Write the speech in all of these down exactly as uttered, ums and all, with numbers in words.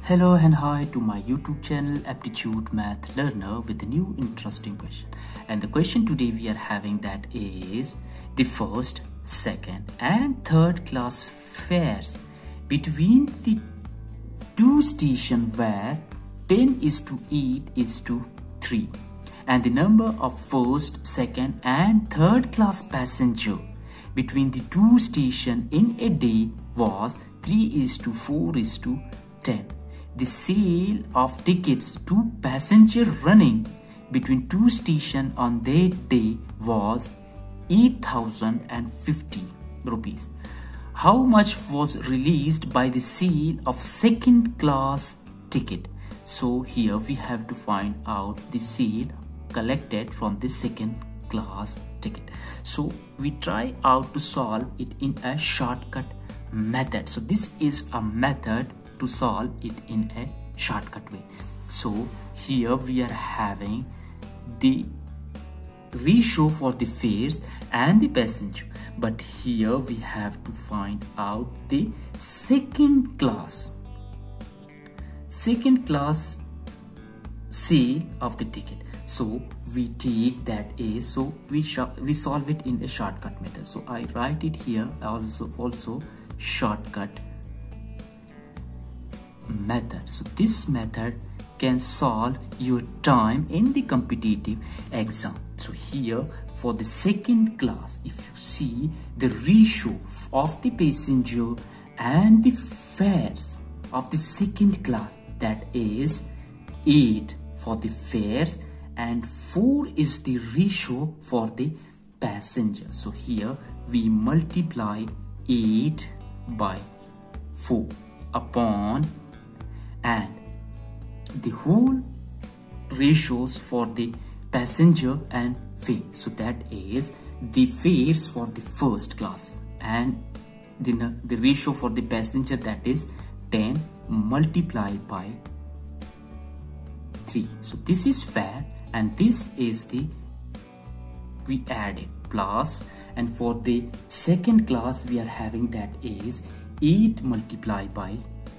Hello and hi to my YouTube channel Aptitude Math Learner with a new interesting question. And the question today we are having that is the first, second and third class fares between the two stations where ten is to eight is to three. And the number of first, second and third class passenger between the two stations in a day was three is to four is to ten. The sale of tickets to passenger running between two stations on that day was eight thousand fifty rupees. How much was released by the sale of second class ticket? So here we have to find out the sale collected from the second class ticket. So we try out to solve it in a shortcut method. So this is a method to solve it in a shortcut way. So here we are having the ratio for the fares and the passenger, but here we have to find out the second class second class sale of the ticket. So we take that is, so we we solve it in a shortcut method. So I write it here also also shortcut method. So this method can solve your time in the competitive exam. So here for the second class, if you see the ratio of the passenger and the fares of the second class, that is eight for the fares and four is the ratio for the passenger. So here we multiply eight by four upon and the whole ratios for the passenger and fare. So that is the fares for the first class and the, the ratio for the passenger, that is ten multiplied by three. So this is fare and this is the, we add it plus, and for the second class we are having that is eight multiplied by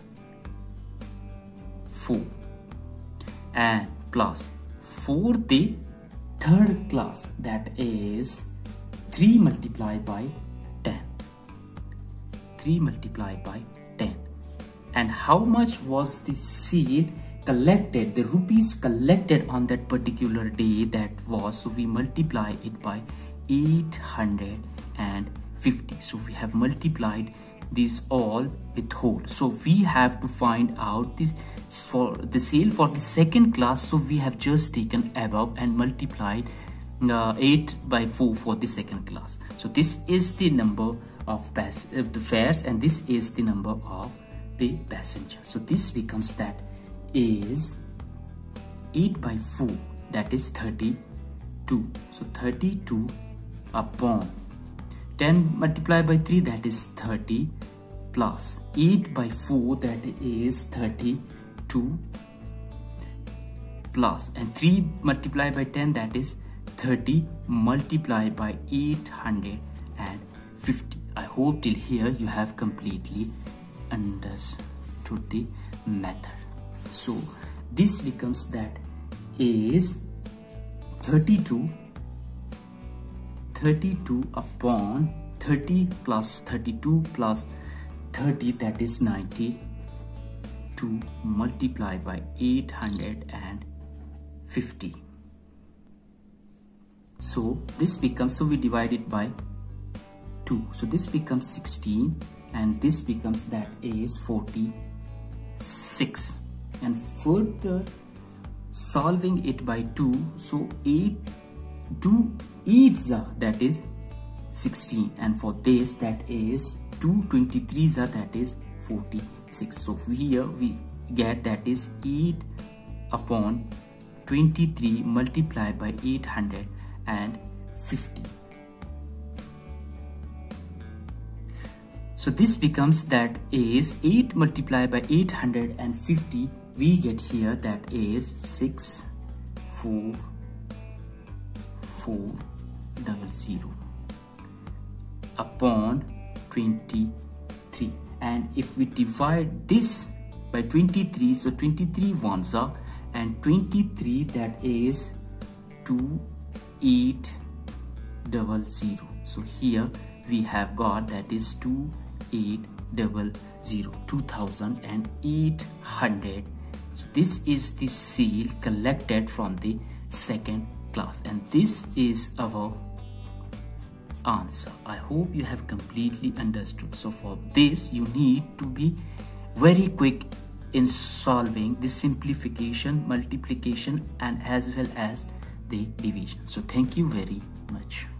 four and plus for the third class, that is three multiplied by ten. three multiplied by ten. And how much was the sale collected, the rupees collected on that particular day? That was, so we multiply it by eight hundred fifty. So we have multiplied these all with whole. So we have to find out this for the sale for the second class. So we have just taken above and multiplied uh, eight by four for the second class. So this is the number of pass of the fares and this is the number of the passenger. So this becomes that is eight by four, that is thirty-two. So thirty-two upon ten multiplied by three, that is thirty, plus eight by four, that is thirty-two, plus and three multiplied by ten, that is thirty multiplied by eight hundred fifty. I hope till here you have completely understood the method. So this becomes that is thirty-two thirty-two upon thirty plus thirty-two plus thirty, that is ninety-two multiplied by eight hundred fifty. So this becomes, so we divide it by two. So this becomes sixteen and this becomes that is forty-six. And further solving it by two, so eight two eights are, that is sixteen, and for this that is two twenty-threes are, that is forty-six. So here we get that is eight upon twenty-three multiplied by eight hundred fifty. So this becomes that is eight multiplied by eight hundred fifty. We get here that is six four four double zero upon twenty-three. And if we divide this by twenty-three. So twenty-three ones are, and twenty-three, that is two eight double zero. So here we have got that is two eight double zero, two thousand eight hundred. So this is the seal collected from the second class, and this is our answer. I hope you have completely understood. So for this you need to be very quick in solving the simplification, multiplication, and as well as the division. So thank you very much.